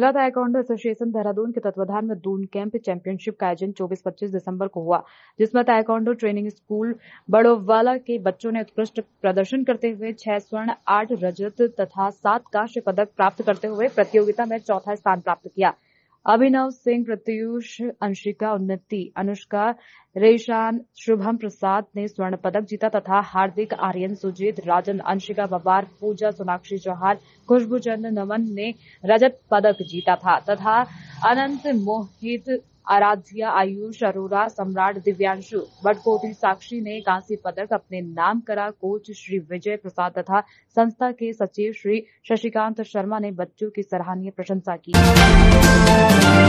जिला taekwondo association Dehradun के तत्वाधान में दून कैंप चैंपियनशिप का आयोजन 24-25 दिसंबर को हुआ, जिसमें ताइक्वांडो ट्रेनिंग स्कूल बड़ोवाला के बच्चों ने उत्कृष्ट प्रदर्शन करते हुए 6 स्वर्ण, 8 रजत तथा 7 कांस्य पदक प्राप्त करते हुए प्रतियोगिता में चौथा स्थान प्राप्त किया। अभिनव सिंह, प्रत्यूष, अंशिका, उन्नति, अनुष्का, रेशान, शुभम प्रसाद ने स्वर्ण पदक जीता तथा हार्दिक, आर्यन, सुजीत, राजन, अंशिका पवार, पूजा, सोनाक्षी चौहान, खुशबू चंद, नमन ने रजत पदक जीता था तथा अनंत, मोहित, आराध्या, आयुष, अरोरा, सम्राट, दिव्यांशु, बटकोटी, साक्षी ने कांस्य पदक अपने नाम करा। कोच श्री विजय प्रसाद तथा संस्था के सचिव श्री शशिकांत शर्मा ने बच्चों की सराहनीय प्रशंसा की।